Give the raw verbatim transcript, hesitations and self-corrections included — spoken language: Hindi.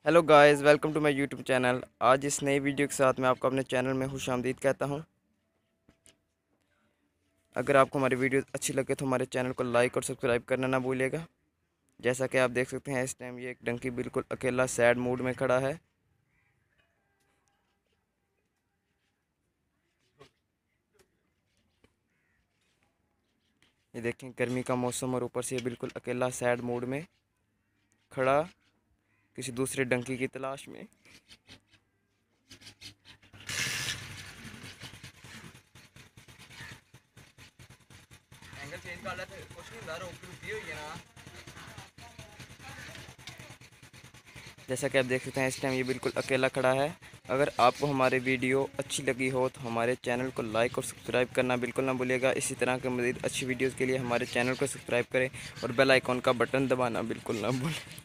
Hello guys, welcome to my YouTube channel. आज इस नई वीडियो के साथ मैं आपको अपने चैनल में खुशामदीद कहता हूं। अगर आपको हमारी वीडियो अच्छी लगे तो हमारे चैनल को लाइक और सब्सक्राइब करना ना भूलिएगा। जैसा कि आप देख सकते हैं, इस टाइम ये एक डंकी बिल्कुल अकेला सैड मूड में खड़ा है। ये देखें, गर्मी का मौसम और ऊपर से ये बिल्कुल अकेला सैड मूड में खड़ा, किसी दूसरे डंकी की तलाश में। एंगल चेंज कर लेते, कुछ नहीं हुंदा, रोक रुकी हुई है ना। जैसा कि आप देख सकते हैं, इस टाइम ये बिल्कुल अकेला खड़ा है। अगर आपको हमारी वीडियो अच्छी लगी हो तो हमारे चैनल को लाइक और सब्सक्राइब करना बिल्कुल ना भूलिएगा। इसी तरह के मज़ीद अच्छी वीडियोज़ के लिए हमारे चैनल को सब्सक्राइब करें और बेल आइकॉन का बटन दबाना बिल्कुल ना भूलें।